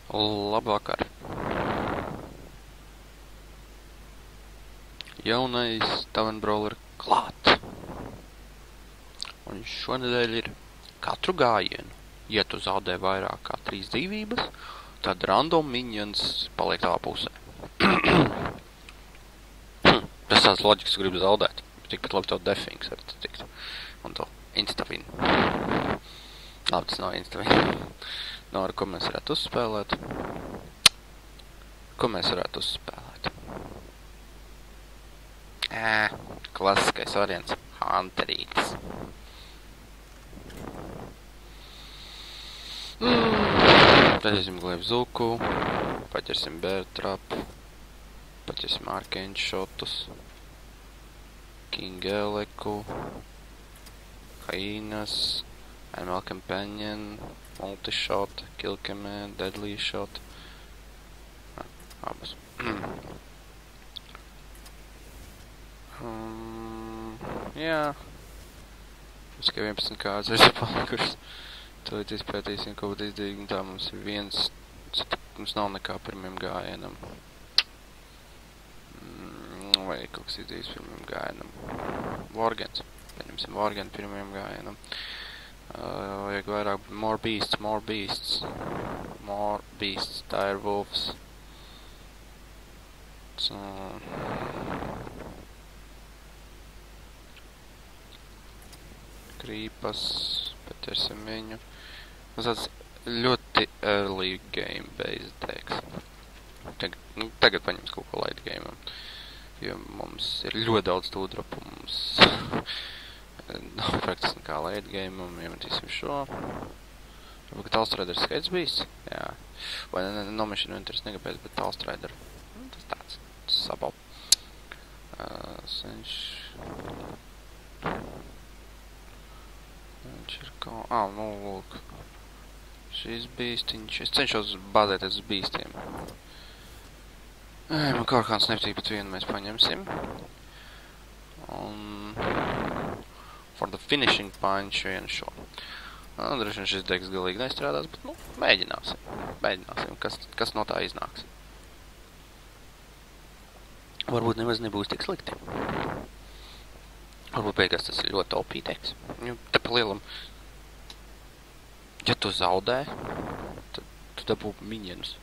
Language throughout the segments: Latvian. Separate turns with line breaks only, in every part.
Labvakar! Jaunais Tavenbrawl ir klāt. Un šonedēļ ir katru gājienu. Ja tu zaudē vairāk kā 3 dzīvības, tad random minions paliek tavā pusē. Tas tāds loģikas, gribu zaudēt. Tikpat labi to defings var tikt. Un to instavinu. Labi, tas nav instavinu. No, ar ko mēs varētu uzspēlēt? Ko mēs varētu uzspēlēt? Klasiskais variants. Hunterītis. Paķersim Glaive Zuku. Paķersim Bear Trap. Paķersim Arcane Shotus. King Eleku. Hyenas. Animal Companion. Multi-shot. Kill Command. Deadly Shot. Abas. Jā. Mums tikai 11 kārtas ir palikušas. Tad izpētīsim, ko būtu izdevīgi. Un tā mums ir viens. Mums nav nekā pirmiem gājienam. Vai kaut kas izdevīs pirmiem gājienam. Vorgens. Paņemsim Vorgen pirmiem gājienam. Vajag vairāk. More beasts, more beasts. More beasts. Dire wolves. Krīpas. Paķersim viņu. Tas tāds ļoti early game based decks. Tagad paņems kaut ko late game'am. Jo mums ir ļoti daudz tūdropu. Mums nav praktiski nekā late game'am. Iemetīsim šo. Varbūt Talstrider skaits bijis? Jā. Vai no Mission Winters negabēs, bet Talstrider. Tas tāds. Sabal. Viņš ir kā... nu lūk. Šis bīstiņš. Es cenšos bāzēties uz bīstiem. Man kaut kāds nepatīk, bet vienu mēs paņemsim. Un... For the finishing punch vienu šo. Droši vien šis deks galīgi nestrādās, bet, mēģināsim. Mēģināsim, kas no tā iznāks. Varbūt nemaz nebūs tik slikti. Varbūt beigās tas ir ļoti OP deks. Te pa lielam, ja tu zaudē, tad tu dabū minionus.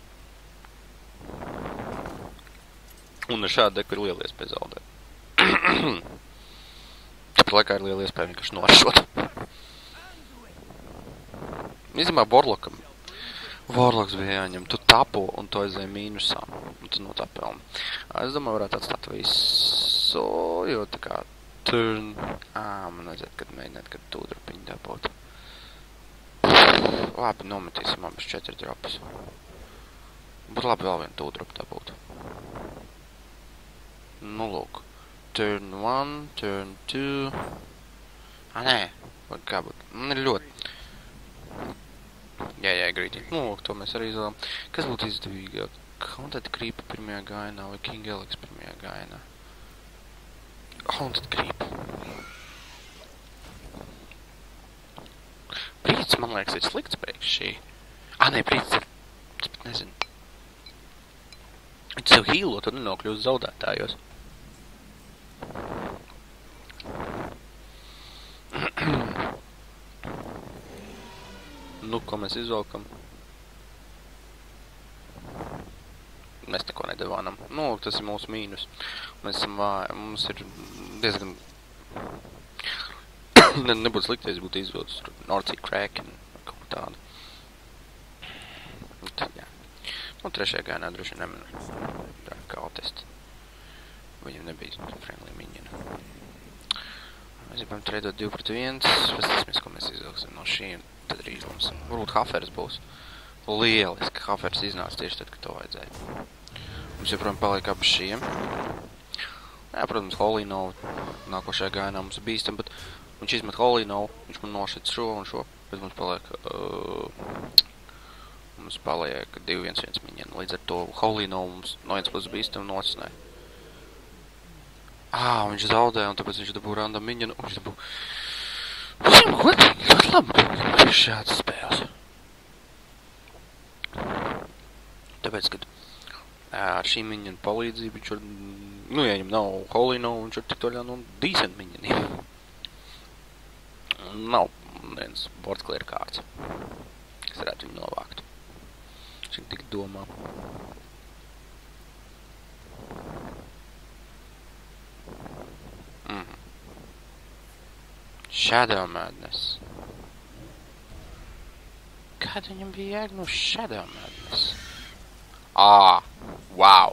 Un ar šādu deku ir liela iespēja zaudēt. Tāpat laikā ir liela iespēja vienkārši norašot. Īstenībā Warlocks bija jāņem. Tu tapo un tu aizēji mīnusā. Un tu no tā pelni. Es domāju, varētu atstāt visu, jo tā kā turn... man vajadzētu, kad mēģināt, kad tūdropiņu dabūt. Labi, nometīsim abas 4 dropus. Būtu labi vēl vienu tūdropu dabūt. Nu, lūk. Turn 1, turn 2... nē. Vai kā būtu? Man ir ļoti... Jā, grītī. Nu, lūk, to mēs arī izvēlam. Kas būtu izdevīgāk? Haunted Creep pirmajā gājienā vai King Elex pirmajā gājienā? Haunted Creep. Prīts, man liekas, ir slikts priekš šī. Nē, Prīts ir... Es pat nezinu. Viņš sev hīlo, tad nenokļūst zaudētājos. Nu, ko mēs izvelkam? Mēs neko nedevānam. Nu, tas ir mūsu mīnus. Mēs esam vāji. Mums ir diezgan... Nebūtu slikti, ja būtu izvilcis Northsea Kraken vai kaut tādu. Tad, jā. Nu, trešajā gājienā droši neminu. Kā test. Viņam nebija friendly minion. Mēs gribam tradot 2 pret 1. Paskatīsimies, ko mēs izvilksim no šīm. Tad arī izlemsim. Varbūt Hafers būs. Lieliski. Hafers iznāca tieši tad, kad to vajadzēja. Mums joprojām paliek ap šiem. Jā, protams, Holinow nākošajā gājienā mums bīstam, bet viņš izmet Holinow, viņš man nošķiet šo un šo, bet mums paliek... mums paliek 2-1-1 minion. Līdz ar to Holinow mums no viens puses bīstam nocinē. Viņš zaudē, un tāpēc viņš dabū random minion, un viņš dabū... Ļoti labi šādas spēles. Tāpēc, kad ar šī minionu palīdzību viņš var, nu, ja viņam nav holy no, viņš var tikt vaļā no decent minioniem. Nav viens board clear kārts, kas varētu viņu novākt. Šim tik domā. Shadow Madness. Kāda viņam bija jēga no Shadow Madness? Wow!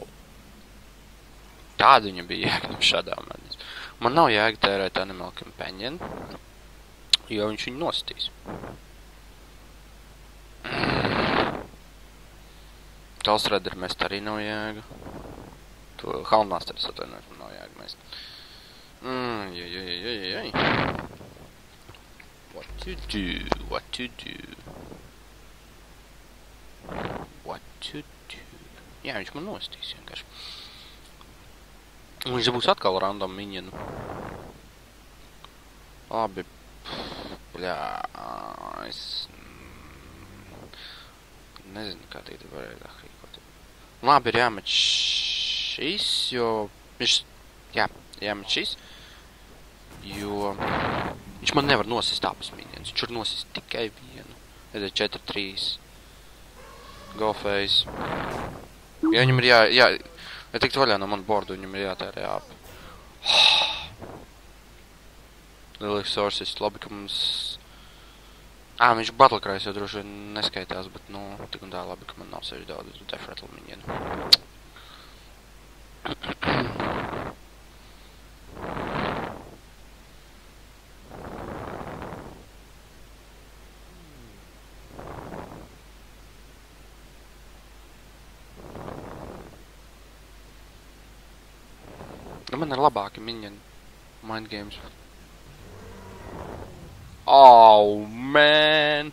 Tāda viņam bija jēga no Shadow Madness. Man nav jēga tērēt Animal Companion, jo viņš viņu nostīs. Talsraider mest arī nav jēga. To Houndmasteris atvainojas, man nav jēga mest. What to do? What to do? What to do? Jā, viņš man nostīs vienkārši. Viņš būs atkal random minionu. Labi. Bļā, es nezinu, kā tagad varēja rīkot. Labi, ir jāmet šis, jo viņš, jāmet šis, jo viņš man nevar nosist abas minionus. Viņš var nosist tikai vienu. Tad 4-3. Go face. Ja viņam ir ja tikt vaļā no manu bordu, viņam ir jātērē abi. Liela exorcist, labi, ka mums... viņš Battlecry jau droši vien neskaitās, bet, nu, tik un tā labi, ka man nav sevišķi daudz Death Rattle minionu. Man ir labāki minioni Mind Games. Oh, man!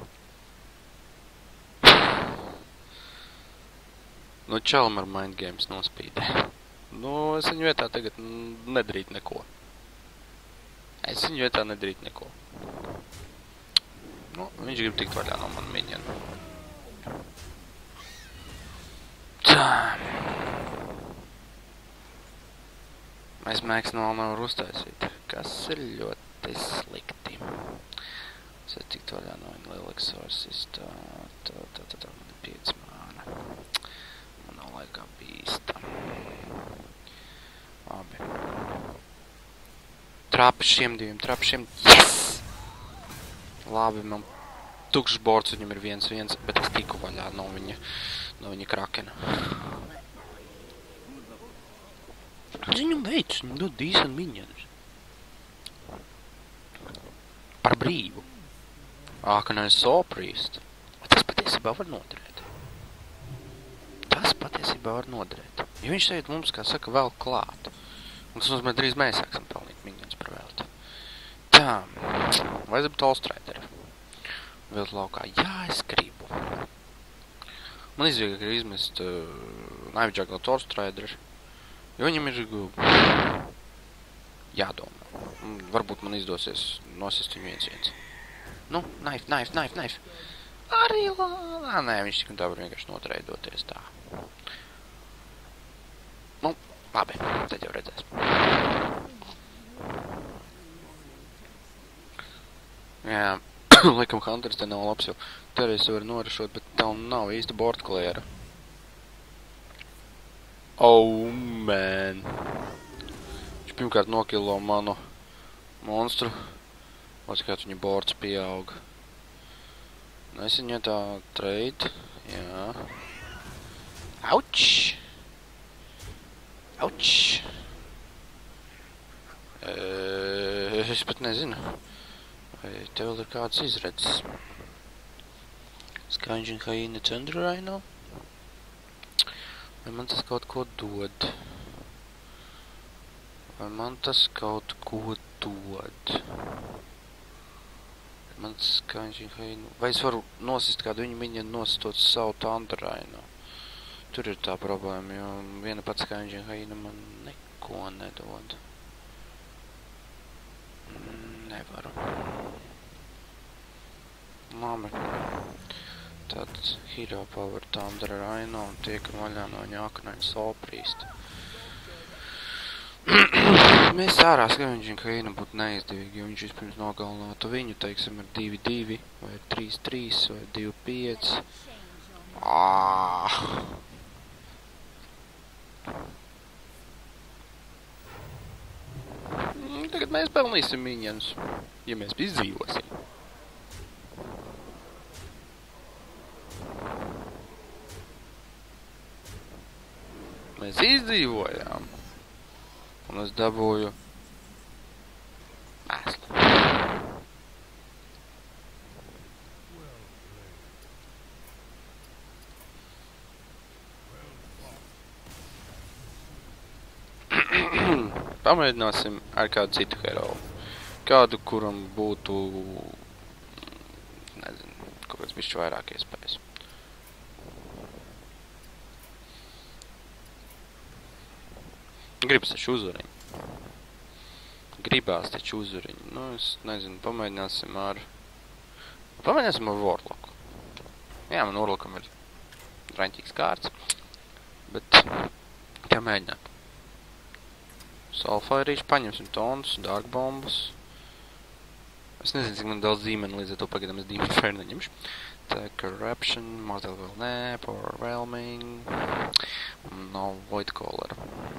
Nu, čalam ar Mind Games nospīdē. Nu, es viņu vietā tagad nedarīt neko. Nu, viņš grib tikt vaļā no manu minionu. Tā. Mēs mēks vēl nevar uztaisīt, kas ir ļoti slikti. Es varu tikt vaļā no viņa liela exorcista. Tā, man ir 5 mana. Man nav laikā bīstam. Labi. Trapi šiem diviem. Yes! Labi, man tukšs bords, viņam ir 1-1, bet es tiku vaļā no viņa krakena. Viņam veids, viņam dod decent minionus. Par brīvu. Ka nevis Soul Priest. Tas patiesībā var noderēt. Jo viņš tagad mums, kā saka, vēl klāt. Un tas nozīmē, drīz mēs sāksim pelnīt minionus par velti. Tā. Vajadzētu Talstrider. Viltu laukā. Jā, es gribu. Man izvieglāk ir izmest Knife Juggler Talstrider. Jo viņam ir jādomā. Varbūt man izdosies nosist viņu 1-1. Nu, knife. Arī nē, viņš tik un tā var vienkārši notreidoties tā. Nu, labi, tad jau redzēs. Jā, laikam Hunters te nav labs, jo te arī var norašot, bet tev nav īsti board cleara. Oh, man. Viņš pirmkārt nokilo manu monstru. Otrkārt viņa boards pieauga. Es viņu tā trade. Jā. Auč! Es pat nezinu. Vai tev vēl ir kāds izredzes? Scourging Hyena Thunder Rhino? Vai man tas kaut ko dod? Man Scourging Hyena... Vai es varu nosist kādu viņu minionu nosistot savu Thunder Rhino? Tur ir tā problēma, jo viena pats Scourging Hyena man neko nedod. Nevaru. Labi. Tad Hero Power Thunder Rhino un tiekam vaļā no viņa aknaņa Soulpriest. Mēs ārā skatīsim, ka Keina būtu neizdevīgi, jo viņš vispirms nogalinātu viņu, teiksim, ar 2-2, vai 3-3, vai 2-5. Tagad mēs pelnīsim minions, ja mēs izdzīvosim. Mēs izdzīvojām. Un es dabūju mēslu. Pamēģināsim ar kādu citu hero. Kādu, kuram būtu, nezinu, kaut kāds bišķi vairāk iespējas. Gribas taču uzvariņu. Gribās taču uzvariņu. Nu, es nezinu, pamēģināsim ar Warlocku. Jā, man Warlockam ir draņķīgs kārts. Bet, kā mēģināt? Soulfire paņemsim tonus, Dark Bombus. Es nezinu, cik man daudz dīmeni, līdz ar to pagadam es Demon Fire neņemšu. Tā Corruption, Mortal vēl nē, Overwhelming. No Void Caller.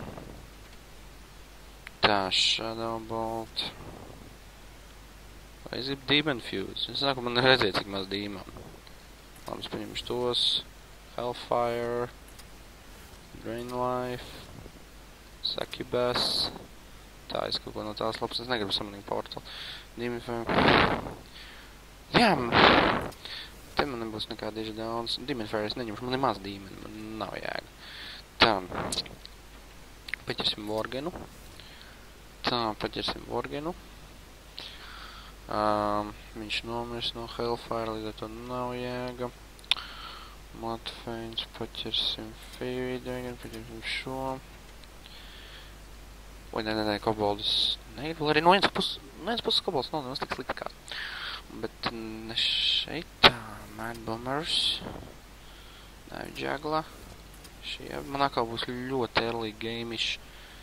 Tā, Shadow Bolt. Vai es gribu Demon Fuse? Es sāku man redzēt, cik maz dīmām. Labi, es paņemšu tos. Hellfire. Drain Life. Succubus. Tā, es kaut ko no tās labs. Es negribu Summoning Portal. Demon Fire. Jā, te man nebūs nekādi dieži daudz. Demon Fire es neņemšu. Man ir maz dīmeni. Man nav jēga. Tā. Paķersim Worgenu. Tā, paķersim Worgenu. Viņš nomirs no Hellfire, līdz ar to nav jēga. Mudfeins, paķersim Fairy Dragon, paķersim šo. Oi, nē, koboldus. Nē, vēl arī no viens puses kobolds nav nemaz tik slikti kā. Bet ne šeit, tā, Mad Bombers. Nē, Jagla. Šie, man atkal būs ļoti early game-ish.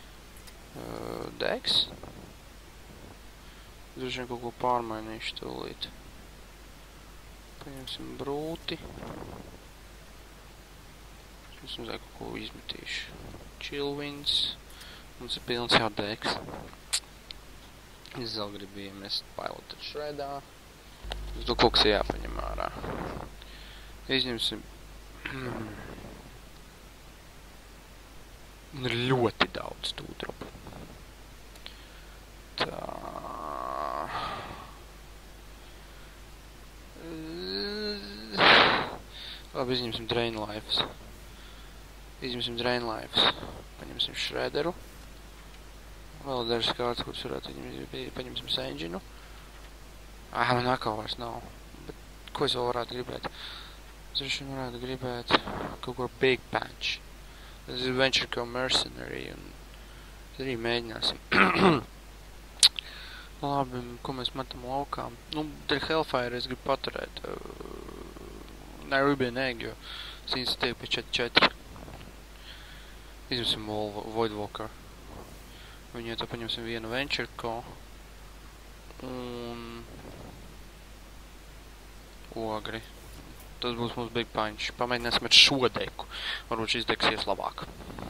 Dex. Droši vien kaut ko pārmainīšu tūlīt. Paņemsim brūti. Es mazāk kaut ko izmetīšu. Chillwinds. Mums ir pilns jau Dex. Es vēl gribu iemest Piloted Shredā. Es to kaut kas jāpaņem ārā. Izņemsim. Un ir ļoti daudz tūtropu. Tā. Labi, izņemsim Drain Lifes. Paņemsim Shredderu. Vēl dažas kārtas, kuras varētu paņemsim Senjinu. Man atkal vairs nav. Bet ko es vēl varētu gribēt? Es varētu gribēt kaut ko Big Punch. Tas ir Venture Co Mercenary, un tad arī mēģināsim. Labi, ko mēs metam laukā? Nu, dēļ Hellfire es gribu paturēt. Ruby and Egg, jo cīņas tiek pie 4-4. Izņemsim Voidwalker. Viņai to paņemsim vienu Venture Co. Un ogri. Tas būs mums Big Punch. Pamēģināsim ar šo deku. Varbūt šis deks ies labāk.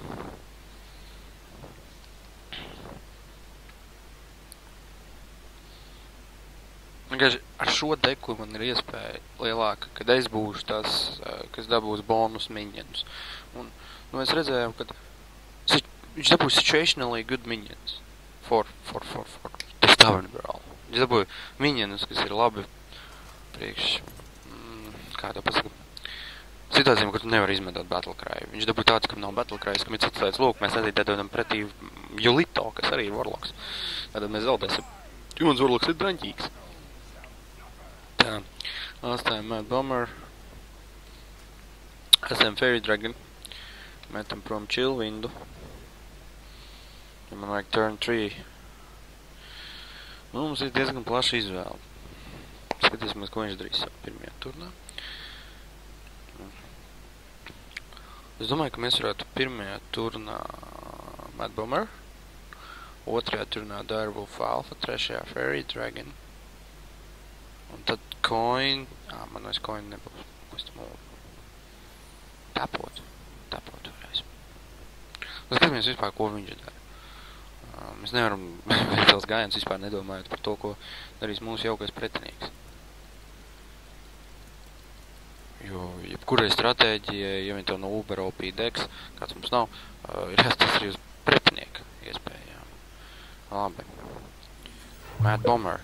Ar šo deku man ir iespēja lielāka, kad es būšu tas, kas dabūs bonus minions. Un mēs redzējām, ka viņš dabūs situationally good minions. Tas tavern brawl. Viņš dabūja minions, kas ir labi priekš... Kā to pasaka? Situācijām, kur tu nevar izmantot Battlecry. Viņš dabūja tāds, kam nav Battlecry, kam ir cits tāds, lūk, mēs arī dodam pretī Julito, kas arī ir Warlocks. Tātad mēs zaudēsim. Mans Warlocks ir draņķīgs. Tā, atstājam Mad Bomber. Atstājam Fairy Dragon. Metam prom Chillwindu. Ja man vajag turn 3. Nu, mums ir diezgan plaša izvēle. Skatīsimies, ko viņš darīs pirmajā turnā. Es domāju, ka mēs varētu pirmajā turnā Mad Bomber, otrajā turnā Direwolf Alpha, trešajā Fairy Dragon. Un tad Coin... man vairs Coin nebūs. Ko es tam tapot varēs. Mēs skatāmies vispār, ko viņš dara. Mēs nevaram veicels gājiens vispār nedomājot par to, ko darīs mūsu jaukais pretinieks. Jo, jebkurai stratēģijai, ja viņi tev nav Uber OP decks, kāds mums nav, ir jāstas arī uz pretinieka iespējām. Labi. Mad Bomber.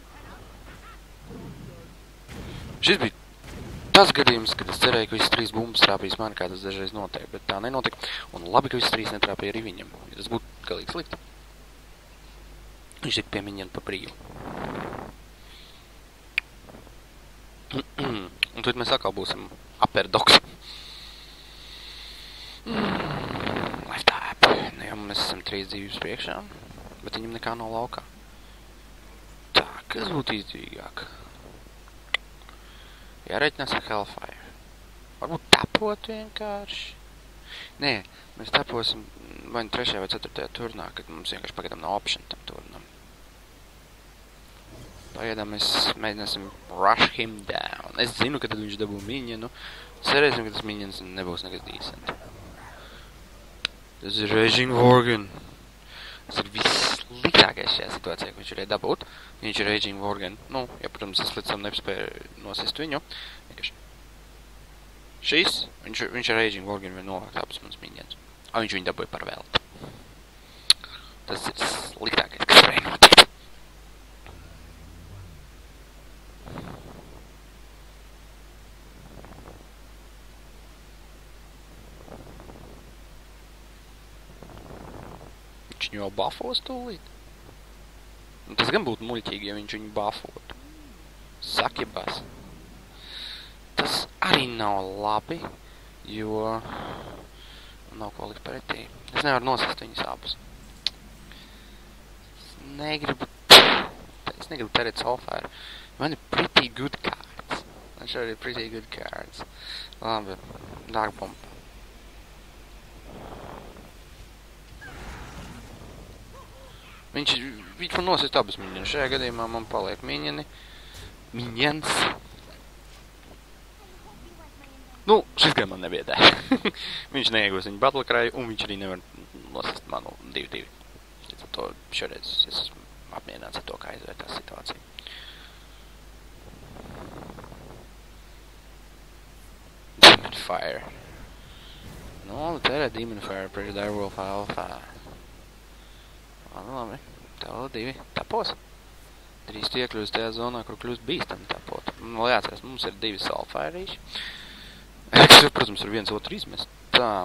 Šis bija tas gadījums, kad es cerēju, ka visas 3 bumbas trāpīs mani, kā tas dažreiz notiek, bet tā nenotika. Un labi, ka visas 3 netrāpīja arī viņam. Ja tas būtu galīgi slikti. Viņš tik pie miniņa pa brīvu. Un tad mēs atkal būsim upper dogs. Left tap. Nu jau mēs esam 3 dzīves priekšā, bet viņam nekā nav laukā. Tā, kas būtu izdevīgāk? Jāreiķinās ar Hellfire. Varbūt tapot vienkārši. Nē, mēs taposim vai 3. vai 4. turnā, kad mums vienkārši pagaidām nav option tam turnam. Pagaidām mēs mēģināsim rush him down. Es zinu, ka tad viņš dabū minionu. Cerēsim, ka tas minions nebūs nekas decent. Tas ir Raging Worgen. Tas ir vissliktākais šajā situācijā, ko viņš varēja dabūt. Viņš ir Raging Worgen. Nu, ja, protams, es līdz tam nespēju nosist viņu. Vienkārši. Šis, viņš ir Raging Worgen vai novākt abas mans minions. Viņš viņu dabūja par velti. Tas ir sliktākais, kas varēja notikt. Viņš viņu jau buffos tūlīt. Un tas gan būtu muļķīgi, ja viņš viņu buffotu. Sakibas. Tas arī nav labi, jo nav ko likt pretī. Es nevaru nosist viņus abus. Es negribu terēt Soulfire. Man ir pretty good cards. Man šeit ir pretty good cards. Labi, Dark Bomb. Viņš var nosist abas minions. Šajā gadījumā man paliek minions. Nu, šis gan man nebiedē. Viņš neiegūs viņu battle cry, un viņš arī nevar nosist manu 2-2. Līdz ar to šoreiz es esmu apmierināts ar to, kā izvērtās situācija. Demon Fire. Nu, te ir Demon Fire priekš Direwolf Alpha. Labi, tev 2 tapos. Drīz tu iekļūst tajā zonā, kur kļūst bīstami tapot. Lai jāatcerās, mums ir 2 Soulfire-īši. Kas, protams, ir 1 otru izmest. Tā.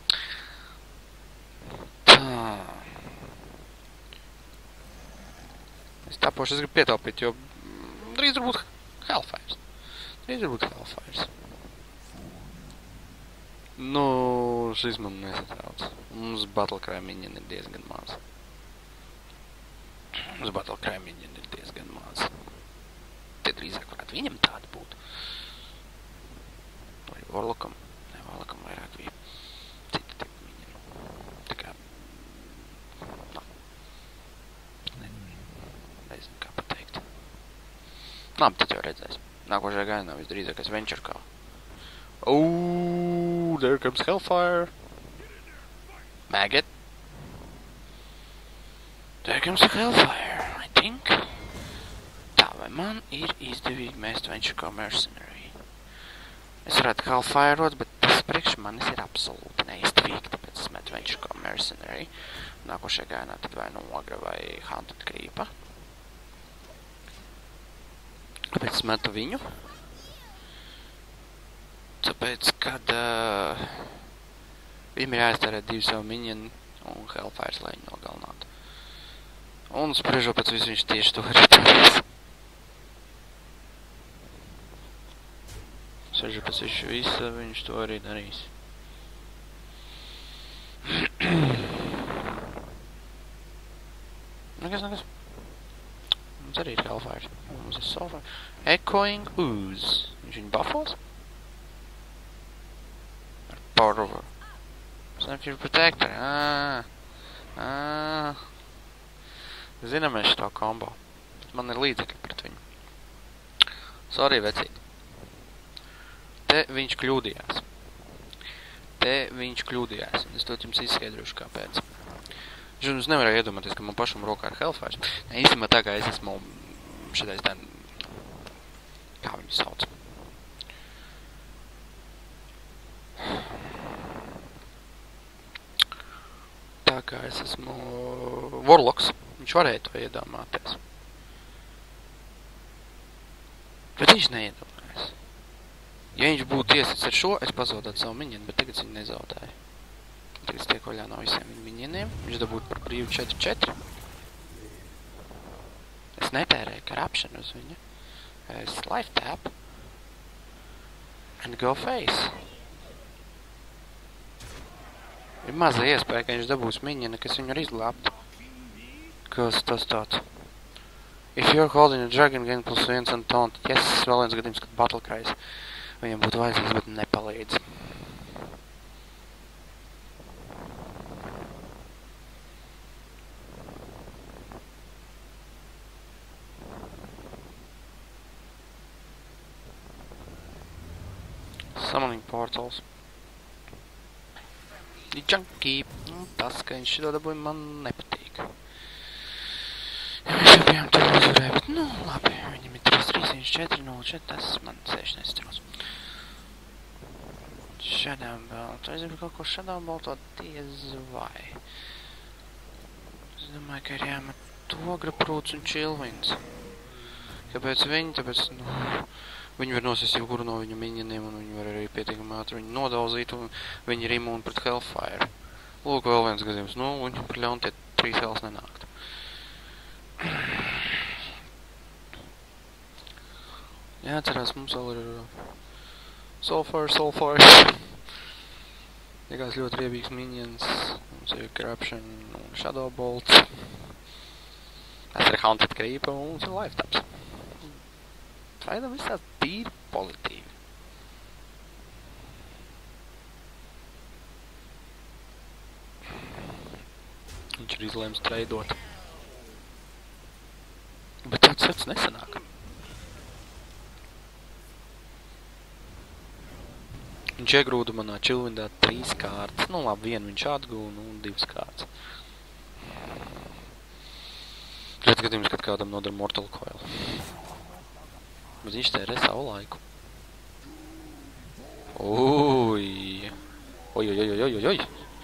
Es tapošu, es gribu pietaupīt, jo drīz var būt Hellfires. Nu, šis man nesatrauc. Mums Battle Cry minion ir diezgan maz. Mums Battle Cry minion ir diezgan maz. Te drīzāk varētu viņam tāda būt. Vai Warlockam? Ne, Warlockam vairāk bija cita tipa minion. Tā kā... Nezinu, kā pateikt. Labi, tad jau redzēs. Nākošajā gainā visdrīzākais Venture Call. Oh, there comes Hellfire. Maggot. There comes the Hellfire, I think. Tā, vai man ir izdevīgi mēst Venture Call Mercenary? Es varētu Hellfire'ot, bet tas priekš manis ir absolūti neizdevīgi, tāpēc es metu Venture Call Mercenary. Nākošajā gainā tad vai nu Ogra vai Haunted Creepa. Kāpēc es metu viņu? Tāpēc, kad viņam ir jāiztērē 2 savu minionu un Hellfires, lai viņu nogalinātu. Un spriežot pēc visu, viņš tieši to arī darīs. Spriežot pēc visu, viņš to arī darīs. Nekas. Mums arī ir Hellfires. Mums ir Soulfire. Echoing Ooze. Viņš viņu buffos? Power over Snapshot Protector. Zinām mēs šo kombo. Man ir līdzekļi pret viņu. Sorry, vecīt. Te viņš kļūdījās. Es to jums izskaidrošu, kāpēc. Es nevarēju iedomāties, ka man pašam rokā ir Hellfire. Īstenībā tā kā es esmu šitais tā... Kā viņu sauc? Tā kā es esmu Warlocks. Viņš varēja to iedomāties. Bet viņš neiedomājas. Ja viņš būtu tiesits ar šo, es pazaudētu savu minionu, bet tagad viņu nezaudēju. Tagad es tiek vaļā no visiem viņu minioniem. Viņš dabūtu par brīvu 4-4. Es netērēju corruption uz viņu. Es life tap. And go face. Ir maza iespēja, ka viņš dabūs minionu, kas viņu var izglābt. Kas tas tāds? If you're holding a dragon, gain +1 and taunt. Yes, vēl viens gadījums, kad battle cries. Viņam būtu vajadzīgs, bet nepalīdz. Summoning portals. Junkie. Tas, ka viņš šito dabūja, man nepatīk. Mēs jau bijām tur uzvarēja, bet labi. Viņam ir 3-3-4-0-4, tas man sēž nestrās. Shadow Bolt. Es zinu kaut ko Shadow Boltot diez vai. Es domāju, ka ir jāmet Togra Prūts un Chillwinds. Kāpēc viņi? Tāpēc, viņi var nosist jebkuru no viņu minioniem, un viņi var arī pietiekami ātri viņu nodauzīt, un viņi ir imūni pret Hellfire. Lūk, vēl viens gadījums. Viņi par ļaunu tie 3 hells nenākt. Jāatcerās, mums vēl ir Soulfire. Iegās ļoti riebīgs minions. Mums ir Corruption un Shadow Bolt. Tas ir Haunted Creeper un mums ir Life Taps. Vaidam viss tās tīri pozitīvi. Viņš ir izlēms treidot. Bet tāds sets nesanāk. Viņš iegrūda manā Chillwindā 3 kārtas. Labi, vienu viņš atgūna un 2 kārtas. Redz gadījums, kad kādam nodara Mortal Coil. Bet viņš tērē savu laiku. Oj.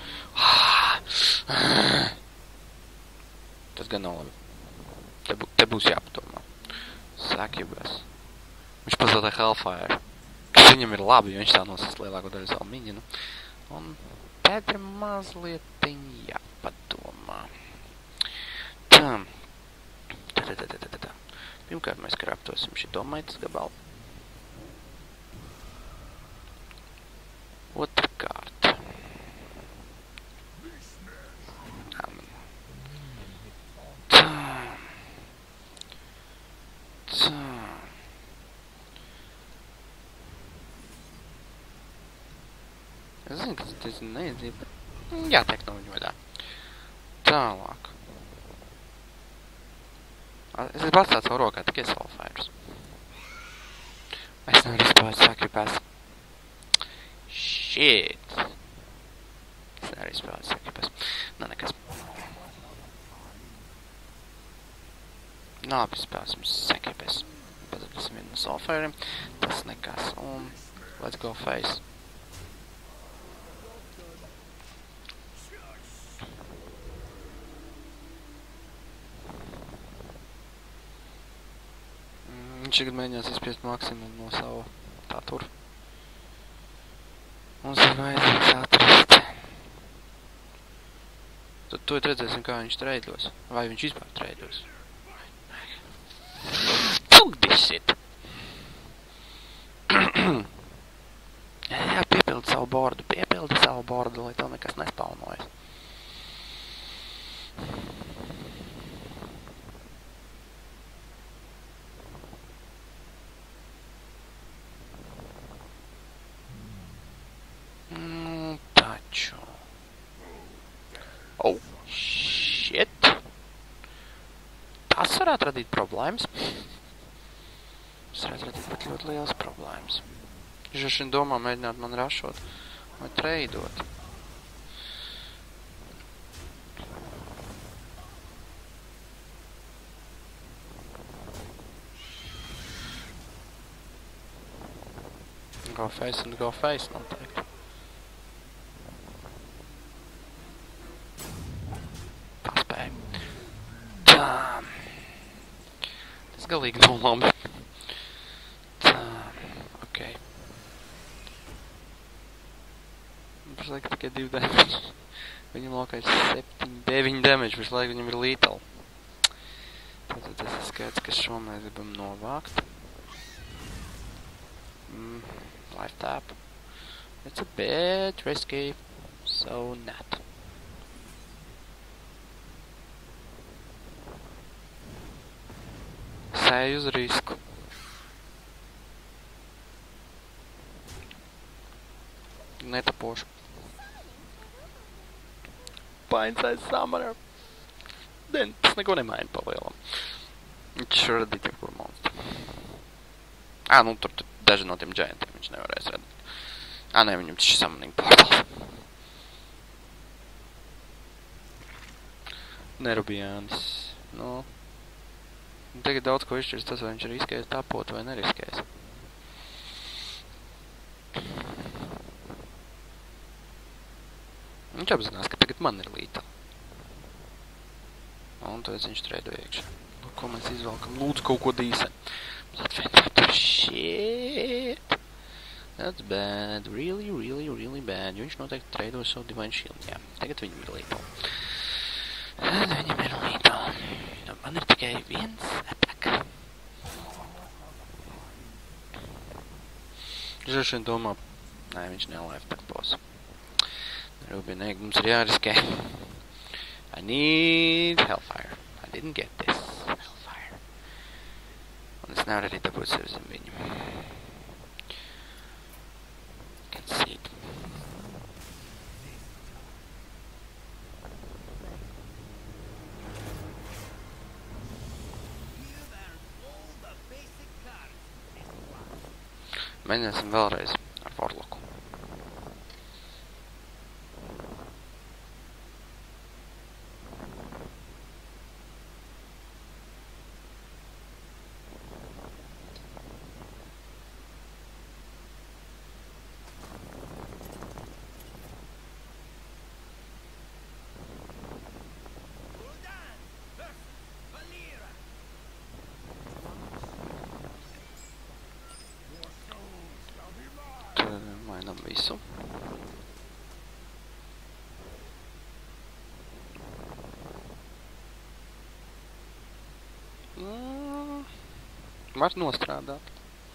Tas gan nav labi. Te būs jāpadomā. Sakibas. Viņš pazaudē Hellfire. Kas viņam ir labi, jo viņš tā nosist lielāko daļu savu minionu. Un tad ir mazliet jāpadomā. Tā. Pirmkārt mēs kraptosim šito maitas gabalu. Otrkārt. Es zinu, ka tas neiedzība, bet jātiek no viņu vaļā. Tālāk. Es esmu atstāt savu rokā tikai Soulfires. Es nevaru izpāēt Sacripass. Shit. Es nevaru izpāēt Sacripass. Nekas. Labi, spēlēsim Sacripass. Pazaudēsim vienu no Soulfiriem. Tas nekas. Un let's go face. Viņš tagad mēģinās izspiest maksimumu no savu tā tur. Mums ir vajadzīgs atrast. Tad to redzēsim, kā viņš treidos. Vai viņš vispār treidos. Fuck this shit! Jā, piepildi savu bordu, lai tev nekas nespaunojas. Taču. Oh, shit. Tas varētu radīt problēmas. Tas varētu radīt pat ļoti lielas problēmas. Viņš ar šim domā mēģināt man rašot vai treidot. Go face un go face noteikti. Paspēju. Tā. Tas galīgi nav labi. Tā. Ok. Pašlaik tikai 2 damage. Viņam lokā ir 9 damage. Pašlaik viņam ir lethal. Tātad tas ir skaidrs, ka šo mēs gribam novākt. Life tap. It's a bit risky, so not. Sēju uz risku. Netapošu. Painside summoner. Tas neko nemaina pa lielam. Viņš radīt jebkuru monstru. Nu tur daži no tiem giantiem viņš nevarēs radīt. Nē, viņam tas ir summoning portals. Nerubijānis. Tagad daudz ko izšķirs tas, vai viņš riskēs tapot vai neriskēs. Viņš apzinās, ka tagad man ir lethal. Un tad viņš treido iekšā. Ko mēs izvelkam? Lūdzu kaut ko dīsen. Shit. That's bad. Really, really, really bad. Jo viņš noteikti treido savu Divine Shield. Jā, tagad viņam ir lethal. Man ir tikai viens attack. Žošien domā, viņš ne-life tapos. Rubinēk, mums ir jāriskē. I need Hellfire. I didn't get this. Hellfire. Un es nevaru arī dabūt sevi zem viņu. Can see it. Mēģināsim vēlreiz ar Warlocku. Mainam visu. Var nostrādāt.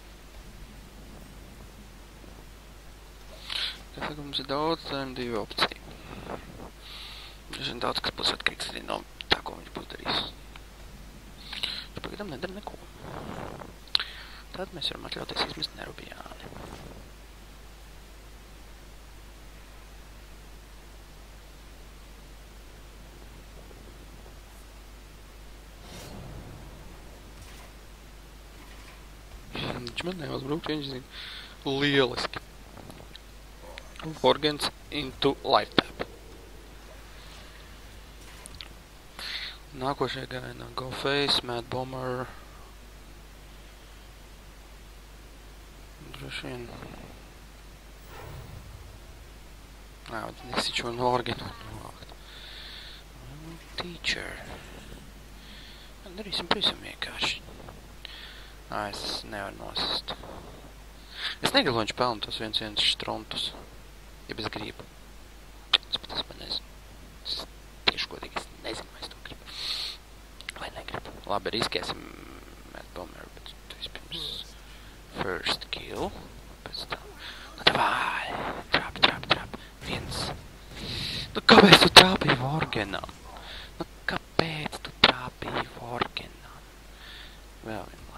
Es saku, mums ir daudz divu opciju. Žin daudz, kas būs atkarīgs arī no tā, ko viņš būs darījis. Viņš pagadam nedara neko. Tad mēs varam atļauties izmest nerubijāni. Viņš man neuzbrukt, viņš zina lieliski. Worgens into life tap. Nākošajā gainā Go Face, Mad Bomber. Droši vien. Nesičo no Worgenu novākt. Teacher. Darīsim pavisam vienkārši. Es nevaru nosist. Es negribu, viņš pelna tos viens štrontus. Ja es gribu. Es pat esmu nezinu. Es tieši godīgi, es nezinu, vai es to gribu. Vai negribu. Labi, riskēsim Mad Bomber, bet vispirms first kill. Pēc tam. Davai! Trap. Viens. Kāpēc tu trāpīji Worgenam? Kāpēc tu trāpīji Worgenam? Vēl viena.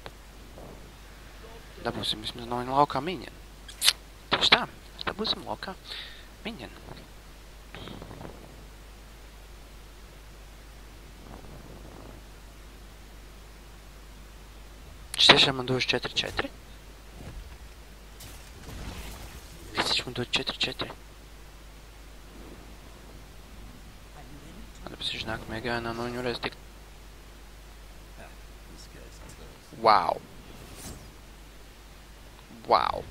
Dabūsim vismaz no viņa laukā miņenu. Tieši tā, mēs dabūsim laukā miņenu. Viņš tiešām man dos 4-4? Viņš man dod 4-4. Tāpēc viņš nākamajā gājienā no viņu reiz tik... Wow. Wow.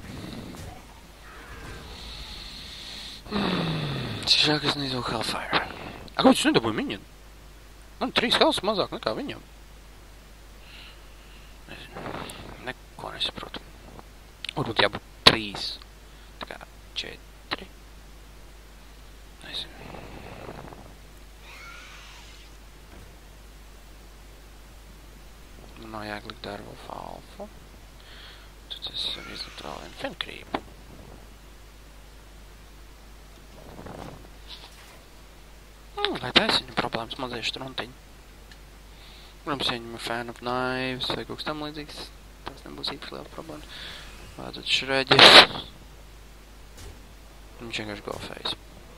Šķiet, es neizvēlu Hellfire. Ak, viņš nedabūja minionu? Man 3 healths mazāk nekā viņam. Nezinu. Neko nesaprotu. Varbūt jābūt 3. Tā kā 4. Nezinu. Man nav jāglikt Direwolf alfu. Tad es varu izlikt vēl vienu Fenkrību. Lai taisiņu problēmas mazliet struntiņu. Protams, ja viņam ir Fan of Knives vai kaut kas tam līdzīgs, tas nebūs īpaši liela problēma. Vai tad Shreddies. Viņš vienkārši go face.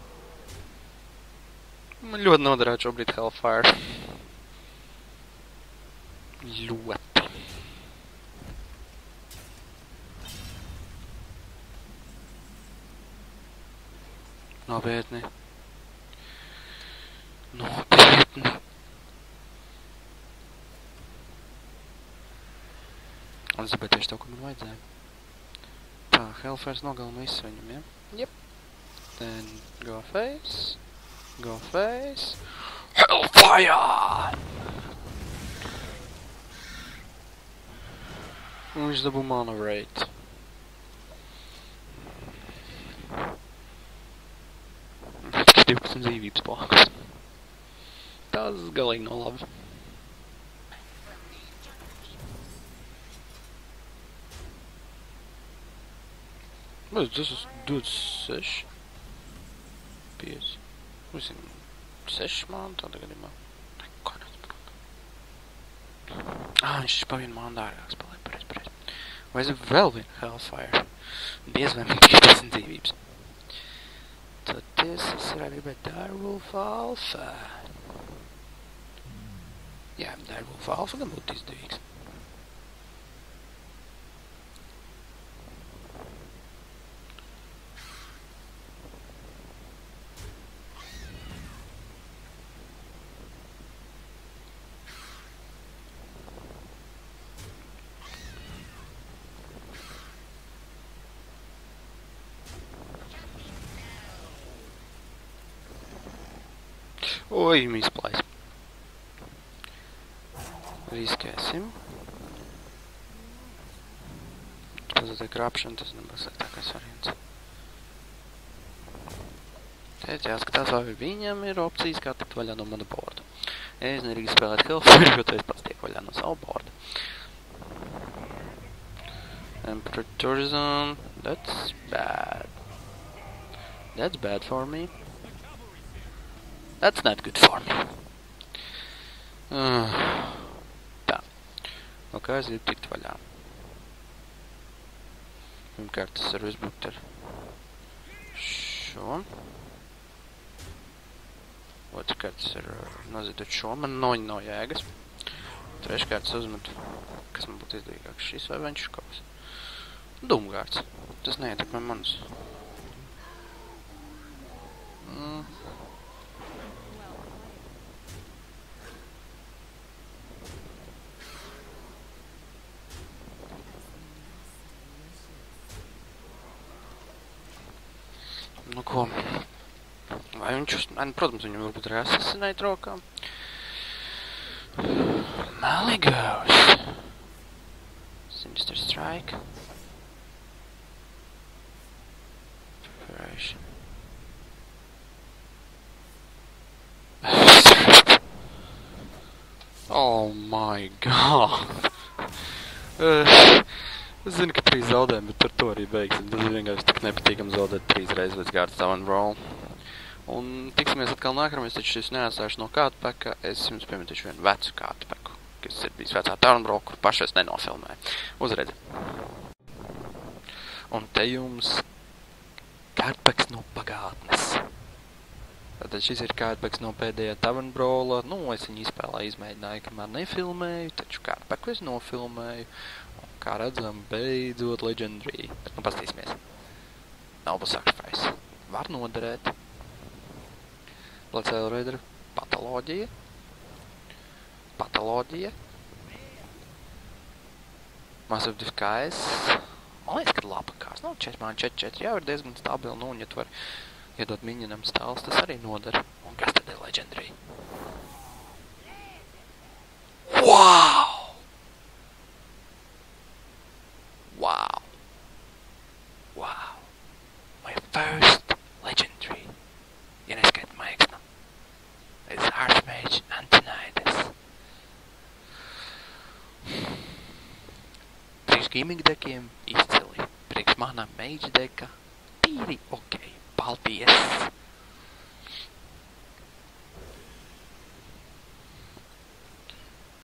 Man ļoti noderētu šobrīd Hellfire. Ļoti. Nopietni. Nopietni. Un es gribēju tieši to, ko man vajadzēja. Tā, Hellfire nogalina visu viņam, ja? Yep. Then go face. Go face. Hellfire! Un viņš dabū mana rate. Tikai 12 dzīvības plākus. Tas galīgi nav labi. Bet tas ir 26. 5. Visiem 6 mānu tādā gadījumā. Neko nesaprotu. Viņš pa vienu mānu dārgāks paliek, pareiz. Vai es vēl vienu Hellfire? Diez vai man tikai 10 dzīvības. Tad es varētu gribēt Direwolf alfa. Jā, Direwolf alfa gan būtu izdevīgs. Oi, izplais. Riskēsim. Pazudē krāpšana, tas nebūs sliktākais variants. Teic, jāskatās, vai viņam ir opcijas, kā tikt vaļā no mana borda. Es nerīgi spēlēt Hellfire, jo es pats tiek vaļā no savu borda. Temperature zone. That's bad. That's bad for me. That's not good for me. Tā. No kā es gribu tikt vaļā? Pirmkārt, es varu uzbrukt ar šo. Otrkārt, es varu nozidot šo. Man nav jēgas. Treškārt, es uzmetu, kas man būtu izdevīgāks, šis vai viņš kaut kas. Dumgārds. Tas neietekmē manus. Nu ko? Vai viņš protams, viņam varbūt arī asasinēt rokā. Maligos. Sinister Strike. Preparation. Oh my god. Es zinu, ka 3 zaudējumi, bet ar to arī beigsim. Tas ir vienkārši tik nepatīkam zaudēt 3 reizes līdz guard down roll. Un tiksimies atkal nākamreiz, taču es neatstāšu no cardpacka. Es jums piemetīšu vienu vecu cardpacku, kas ir bijis vecā Turnbrawl, kur pašais nenofilmēja. Uzredzi. Un te jums cardpacks no pagātnes. Tātad šis ir kārtpaks no pēdējā Tavern Brawla. Nu, es viņu izspēlēju, izmēģināju, kamēr nefilmēju, taču kārtpaku es nofilmēju. Un, kā redzam, beidzot Legendary. Bet nu pastīsimies. Noble Sacrifice. Var noderēt. Blood Sail Raider. Patoloģija. Patoloģija. Massive Disguise. Man liekas, ka laba kārs. Nu, 4/4 jau ir diezgan stabili. Nu, un ja tu vari iedot miniņam stāls, tas arī nodara. Un kas tad ir Legendary? Wow! Wow! Wow! My first Legendary. Ja neskaita maiksnu. It's Archmage Antonidas. Priekš gaming dekiem izcili. Priekš manā mage deka tīri ok. Paldies!